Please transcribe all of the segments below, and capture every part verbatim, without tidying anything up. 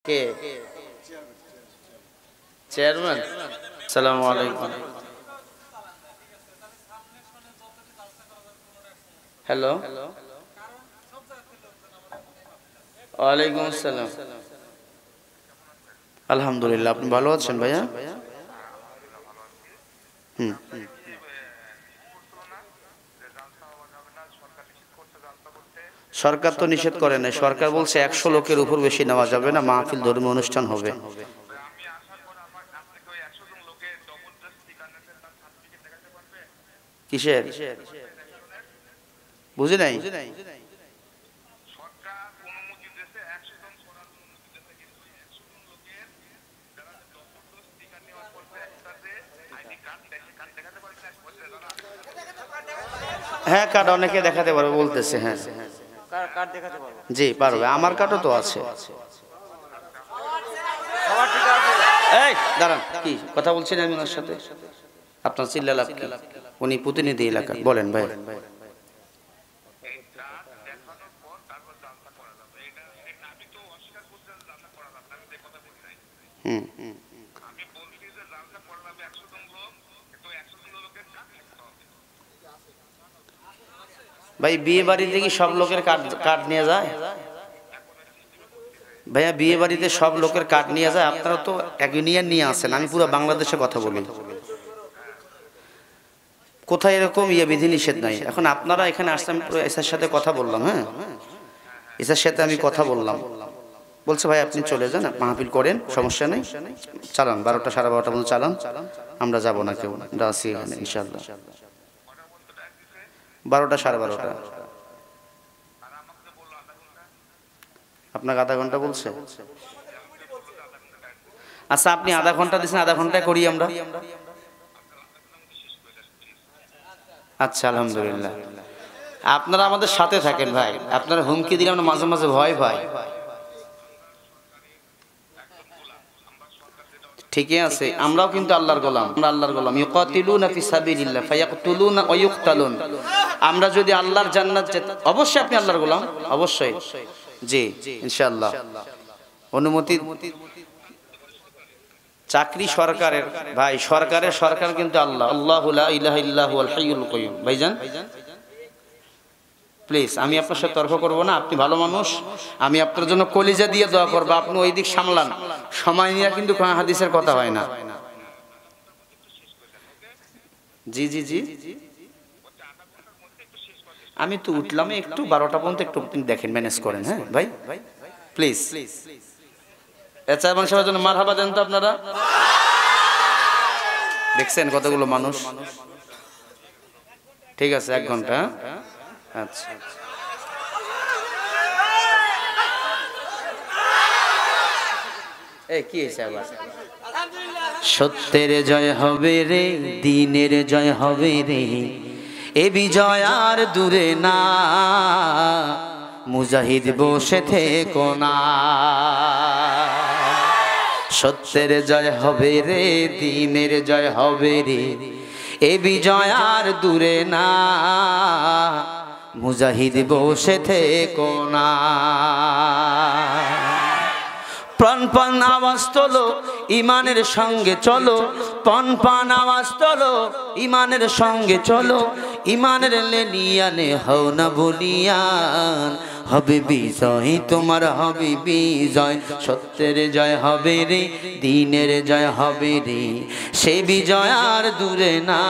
কে chairman? আসসালামু আলাইকুম। Hello, ওয়ালাইকুম আসসালাম। আলহামদুলিল্লাহ, আপনি ভালো আছেন ভাইয়া? হুম, সরকার তো নিষেধ করে নাই। সরকার বলছে একশো লোকের উপর বেশি নেওয়া যাবে না, মাহফিল ধর্মীয় অনুষ্ঠান হবে। কিসের বুঝি নাই? হ্যাঁ, কার্ড অনেকে দেখাতে পারবে বলতেছে। হ্যাঁ, জি পারবে, আমার কার্ডও তো আছে। এই দাঁড়ান, কি কথা বলছেন আমি ওনার সাথে? আপনার চিল্লালাপ কি? উনি প্রতিনিধি এলাকা, বলেন ভাই। হুম, ভাই বিয়ে বাড়িতে কি সব লোকের কার্ড কার্ড নিয়ে যায়? ভাইয়া বিয়ে বাড়িতে সব লোকের কার্ড নিয়ে যায়? আপনারা তো এক ইউনিয়ন নিয়ে আসেন, আমি পুরো বাংলাদেশে কথা বলি, কোথায় এরকম ইয়ে বিধি নিষেধ নাই। এখন আপনারা এখানে আসলে আমি পুরো এসআর সাথে কথা বললাম। হ্যাঁ, এসআর সাথে আমি কথা বললাম, বলছে ভাই আপনি চলে যান, মাহফিল করেন, সমস্যা নেই, চালান, বারোটা সাড়ে বারোটা পর্যন্ত চালান, আমরা যাবো না কেউ, আমরা আসি এখানে ইনশাল্লাহ। বারোটা সাড়ে বারোটা। আপনাকে আধা ঘন্টা বলছে? আচ্ছা, আপনি আধা ঘন্টা দিচ্ছেন, আধা ঘন্টায় করি আমরা। আচ্ছা, আলহামদুলিল্লাহ, আপনারা আমাদের সাথে থাকেন ভাই। আপনারা হুমকি দিলে আমরা মাঝে মাঝে ভয় পাই। ঠিকই আছে, আমরাও কিন্তু আল্লাহর গোলাম, আমরা আল্লাহর গোলাম। ইউকাতিলুনা ফি সাবিলিল্লাহ ফায়াকতুলুনা ওয়া ইউকতালুন। আমরা যদি আল্লাহর জান্নাত, অবশ্যই আপনি আল্লাহর গোলাম, অবশ্যই। জি ইনশাআল্লাহ। অনুমতি, চাকরি সরকারের ভাই, সরকারের সরকার কিন্তু আল্লাহ। আল্লাহু লা ইলাহা ইল্লা হুয়াল হাইয়ুল কাইয়ুম। ভাইজান প্লিজ, আমি আপনার সাথে তর্ক করবো না, আপনি ভালো মানুষ, আমি আপনার জন্য কলিজা দিয়ে দোয়া করবো, আপনি ওই দিক সামলান। সময় নিয়ে কিন্তু কোরআন হাদিসের কথা হয় না। জি জি জি, আমি তো উঠলাম একটু, বারোটা পর্যন্ত একটু দেখেন, ম্যানেজ করেন। হ্যাঁ ভাই, প্লিজ। চেয়ারম্যান সাহেবের জন্য মারহাবা দেন তো আপনারা। দেখছেন কতগুলো মানুষ? ঠিক আছে, এক ঘন্টা। আচ্ছা, এই কি হয়েছে আবার? সত্যের জয় হবে রে, দিনের জয় হবে রে, এ বিজয় আর দূরে না, মুজাহিদ বসে থেকো না। সত্যের জয় হবে রে, দিনের জয় হবে রে, এ বিজয় আর দূরে না, মুজাহিদ বসে থেকো না। প্রাণ প্রাণ আওয়াজ তোলো, ইমানের সঙ্গে চলো, প্রাণ প্রাণ আওয়াজ তোলো, ইমানের সঙ্গে চলো, ইমানের লেলিয়ানে হও না বলিয়ান, হবে বিজয় তোমার, হবে বিজয়। সত্যের জয় হবে রে, দিনের জয় হবে রে, সে বিজয় আর দূরে না,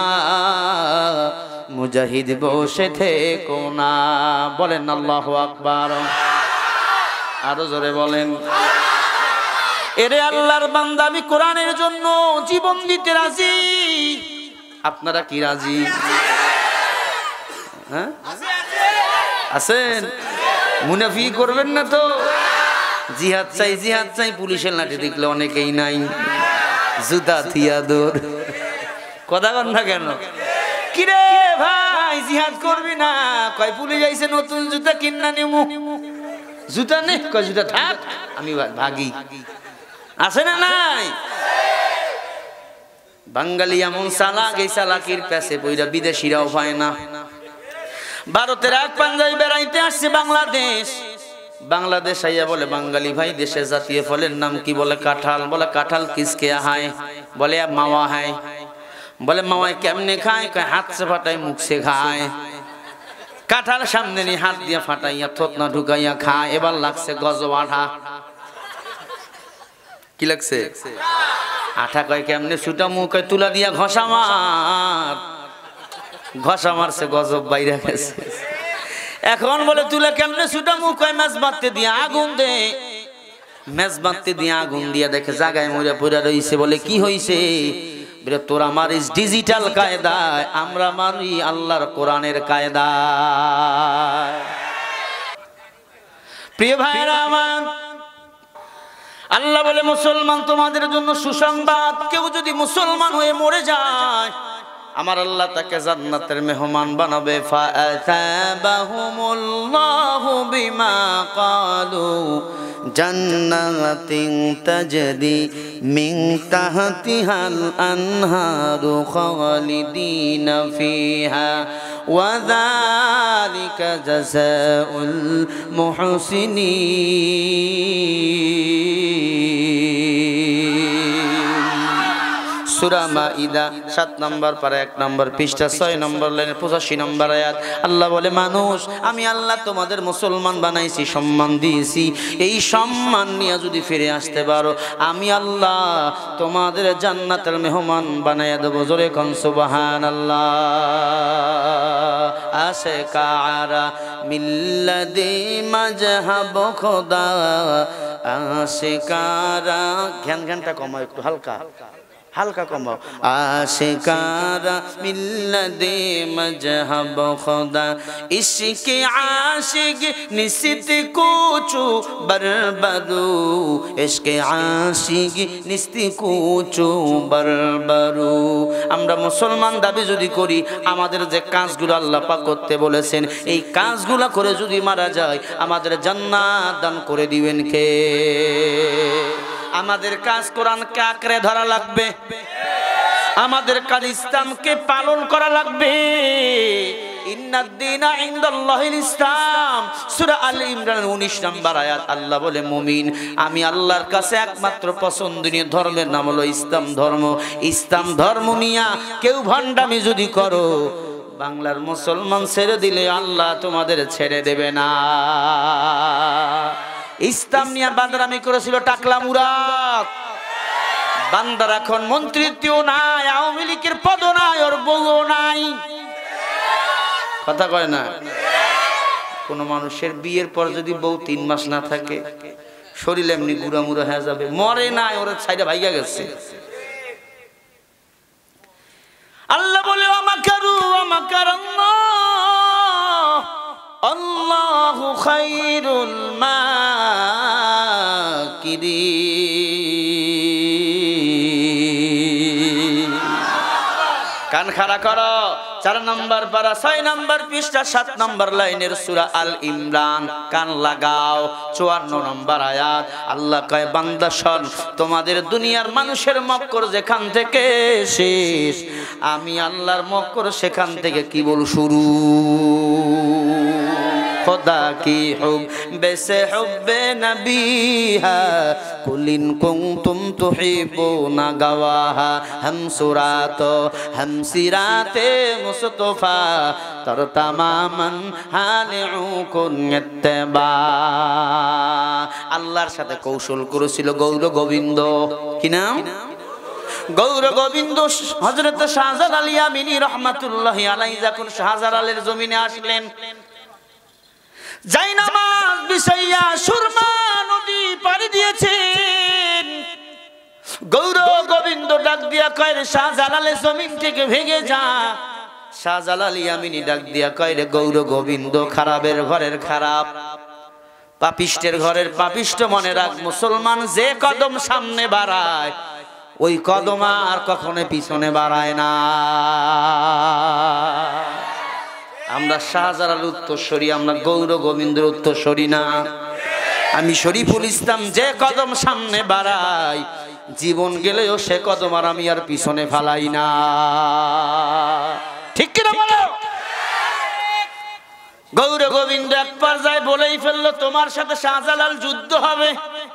মুজাহিদ বসে থেকো না। বলেন আল্লাহু আকবার, আরো জোরে বলেন। এরে আল্লাহর বান্দা, আমি কোরআনের জন্য জীবন দিতে রাজি, আপনারা কি রাজি? হ্যাঁ আছেন? মুনাফি করবেন না তো? জিহাদ চাই, জিহাদ চাই, পুলিশের লাঠি দেখলে অনেকেই নাই, জুতা থিয়া দৌড়। কথা কন না কেন? কিরে ভাই জিহাদ করবি না? কয় পুলিশ আইছে, নতুন জুতা কিনা নেমু। জুতা নে, কয় জুতা থাক, আমি ভাগি। আছে না নাই? বাঙালি এমন চালাক, এই চালাকির পেছে পইরা বিদেশিরাও পায় না। ভারতের এক পাঞ্জাবি বেড়াইতে আসছে বাংলাদেশ, বাংলাদেশ আইয়া বলে বাঙালি ভাই দেশের জাতীয় ফলের নাম কি? বলে কাঁঠাল। বলে কাঁঠাল কিসকে হায়? বলে মাওয়া হায়। বলে মাওয়ায় কেমনে খায়? হাত সে ফাটায় মুখ সে খায়। কাঁঠাল সামনে নিয়ে হাত দিয়ে ফাটাইয়া থতনা ঢুকাইয়া খায়। এবার লাগছে গজব আঠা। কি লাগছে? আঠা কয় কেমনে? ছুটা মুখ তুলা দিয়া ঘষা মার। ঘষা মারছে, গজব বাইরে গেছে। এখন বলে তুলা কেমনে ছুটা মুখ? কয় মেজ বাঁধতে দিয়ে আগুন দে। মেজ বাঁধতে দিয়ে আগুন দিয়া দেখে জায়গায় মরে পড়ে রইছে। বলে কি হইছে? বলে তোরা মারিস ডিজিটাল কায়দায়, আমরা মারি আল্লাহর কোরআনের কায়দায়। প্রিয় ভাইরা আমার, আল্লাহ বলে মুসলমান তোমাদের জন্য সুসংবাদ, কেউ যদি মুসলমান হয়ে মরে যায় আমার আল্লাহ তাকে জান্নাতের মেহমান বানাবে। ফাআতাবাহুমুল্লাহু বিমা ক্বালু জান্নাতিন তাজরি মিন তাহতিহাল আনহারু খালিদিনা ফিহা ওয়া যালিকা জাযাউল মুহসিনিন। সূরা মাইদা সাত নম্বর পারা এক নম্বর পৃষ্ঠা ছয় নম্বর লাইনের পঁচাশি নম্বর আয়াত। আল্লাহ বলে মানুষ আমি আল্লাহ তোমাদের মুসলমান বানাইছি, সম্মান দিয়েছি। এই সম্মান নিয়ে যদি ফিরে আসতে পারো আমি আল্লাহ তোমাদের জান্নাতের মেহমান বানাইয়া দেবো। জোরে কোন সুবহানাল্লাহ। আশিকারা মিল্লাদি মাযহাব খোদা, আশিকারা ঘ্যান ঘ্যানটা কমাও একটু, হালকা হালকা কমাও। আশিকারা মিল্লাদে মজহব খোদা, ইশকে আশিক নিশিত কুচু বরবরু, ইশকে আশিক নিশিত কুচু বরবরু। আমরা মুসলমান দাবি যদি করি আমাদের যে কাজগুলো আল্লাহ পাক করতে বলেছেন এই কাজগুলো করে যদি মারা যায় আমাদের জান্নাত দান করে দিবেন কে? আমাদের কাজ কোরআনকে আঁকড়ে ধরা লাগবে, আমাদের কাজ ইসলামকে পালন করা লাগবে। ইন্নাদ-দীনা ইনদাল্লাহিল ইসলাম, সূরা আল ইমরান উনিশ নম্বর আয়াত। আল্লাহ বলে মুমিন আমি আল্লাহর কাছে একমাত্র পছন্দনীয় ধর্মের নাম হলো ইসলাম ধর্ম। ইসলাম ধর্ম নিয়া কেউ ভণ্ডামি যদি করো বাংলার মুসলমান ছেড়ে দিলে আল্লাহ তোমাদের ছেড়ে দেবে না। ইসলাম নিয়ে বান্দরামি করেছিল টাকলা মুরাদ। বান্দার এখন মন্ত্রিত্ব নাই, আওয়ামী লীগের পদ নাই, ওর বউ নাই। কথা কয় না? কোন মানুষের বিয়ের পর যদি বউ তিন মাস না থাকে শরীর এমনি গুড়া মুড়া হয়ে যাবে, মরে নাই, ওর ছাইডা ভাইগা গেছে। আল্লাহ বলে আমাকারু আমাকারাল্লাহ, আল্লাহু খায়রুল মাকিরিন। কান খাড়া করো। চার নম্বর পারা ছয় নম্বর পৃষ্ঠা সাত নম্বর লাইনের সূরা আল ইমরান কান লাগাও। চুয়ান্ন নম্বর আয়াত। আল্লাহ কয় বান্দা শোন, তোমাদের দুনিয়ার মানুষের মক্কর যেখান থেকে শেষ আমি আল্লাহর মক্কর সেখান থেকে কি বল শুরু। खुदा की हुब्बे से हुब्बे नबी है, कुल इन कुंतुम तुहिब्बूना गवाहा, हम सुरातो हम सिराते मुस्तफा तर तमामन हालिउकुन इत्तिबा। আল্লাহর সাথে কৌশল করেছিল গৌর গোবিন্দ। কি নাম? গৌর গোবিন্দ। হযরত শাহজালাল ইয়ামিনী রহমাতুল্লাহি আলাইহি যখন শাহজালালের জমিনে আসলেন জায়নামাজ বিছাইয়া সুরমা নদী পাড়ি দিয়েছেন। গৌর গোবিন্দ ডাক দিয়া কয় রে শাহজালালের জমিন থেকে ভেঙে যা। শাহজালাল ইয়ামিনী ডাক দিয়া কয় রে গৌর গোবিন্দ খারাপের ঘরের খারাপ, পাপিষ্টের ঘরের পাপিষ্ট, মনে রাখ মুসলমান যে কদম সামনে বাড়ায় ওই কদম আর কখনো পিছনে বাড়ায় না। আমরা শাহজালাল উত্তরসূরি, আমরা গৌর গোবিন্দের উত্তরসূরি না। আমি শরীফুল ইসলাম যে কদম সামনে বাড়াই জীবন গেলেও সে কদম আর আমি আর পিছনে ফালাই না। ঠিক কিনা বলো? গৌর গোবিন্দ এক পর্যায়ে বলেই ফেললো তোমার সাথে শাহজালাল যুদ্ধ হবে।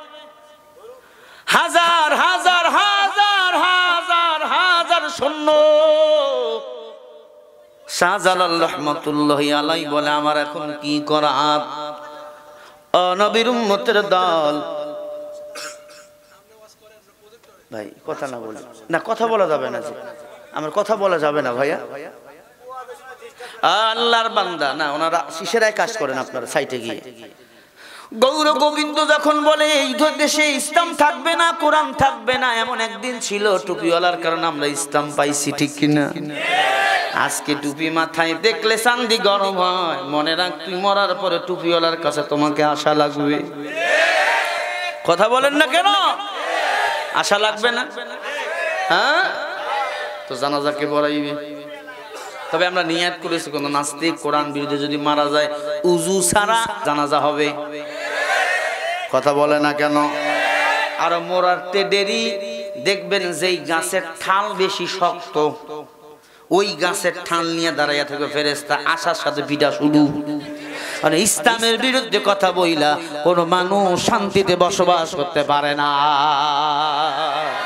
হাজার হাজার হাজার হাজার হাজার সৈন্য। শাহজালাল রহমাতুল্লাহি আলাইহি বলে আমার এখন কি করার? ও নবীর উম্মতের দল, ভাই কথা না বলি না, কথা বলা যাবে না, আমার কথা বলা যাবে না ভাইয়া। আল্লাহর বান্দা না, ওনারা শিশেরায় কাজ করেন আপনারা সাইটে গিয়ে। গৌর গোবিন্দ যখন বলে এই দেশে ইসলাম থাকবে না, কোরআন থাকবে না, এমন একদিন ছিল টুপিওয়ালার কারণে আমরা ইসলাম পাইছি, ঠিক কিনা? আজকে টুপি মাথায় দেখলে চান্দি গরম হয়। মনে রাখ তুই মরার পরে টুপিওয়ালার কাছে তোমাকে আশা লাগবে। কথা বলেন না কেন? আশা লাগবে না? হ্যাঁ, তো জানাজাকে পড়াইবে। তবে আমরা নিয়াত করেছি কোন নাস্তিক কোরআন বিরোধী যদি মারা যায় উজু ছাড়া জানাজা হবে। কথা বলে না কেন? আর মরারতে দেরি, দেখবেন যেই গাছের ঠাল বেশি শক্ত ওই গাছের ঠাল নিয়ে দাঁড়াইয়া থাকবে ফেরেশতা, আশার সাথে পিটা শুরু। মানে ইসলামের বিরুদ্ধে কথা বইলা কোন মানুষ শান্তিতে বসবাস করতে পারে না।